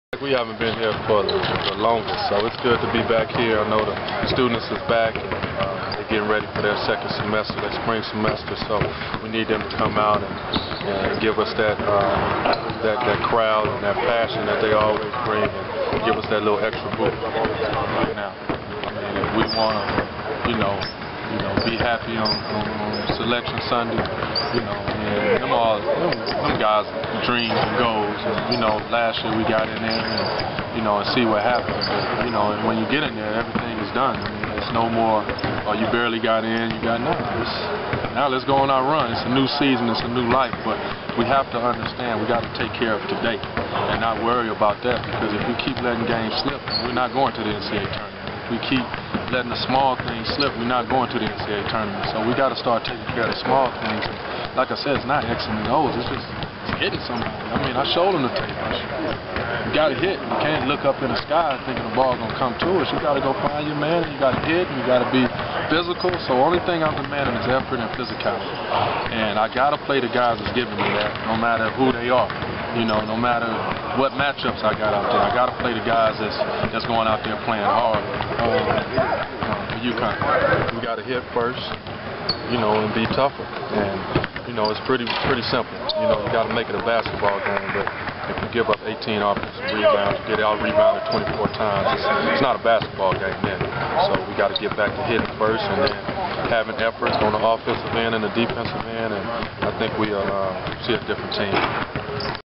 We haven't been here for the longest, so it's good to be back here. I know the students is back and they're getting ready for their second semester, their spring semester, so we need them to come out and give us that crowd and that passion that they always bring, and give us that little extra boost right now. I mean, if we want to, be happy on Selection Sunday, and them guys' dreams and goals. And, last year we got in there and see what happens. But, and when you get in there, everything is done. I mean, it's no more, you barely got in, you got nothing. Now let's go on our run. It's a new season, it's a new life, but we have to understand we got to take care of today and not worry about that, because if we keep letting games slip, we're not going to the NCAA tournament. If we keep letting the small things slip, we're not going to the NCAA tournament. So we got to start taking care of the small things. And like I said, it's not X's and O's. It's just hitting somebody. I mean, I showed them the tape. You got to hit. You can't look up in the sky thinking the ball's going to come to us. You got to go find your man, and you got to hit, and you got to be physical. So only thing I'm demanding is effort and physicality. And I got to play the guys that's giving me that, no matter who they are. No matter what matchups I got out there, I got to play the guys that's going out there playing hard. For UConn, we got to hit first, and be tougher. And it's pretty simple. You got to make it a basketball game, but if you give up 18 offensive rebounds, you get out rebounded 24 times, it's not a basketball game then. So we got to get back to hitting first, and then having efforts on the offensive end and the defensive end, and I think we'll see a different team.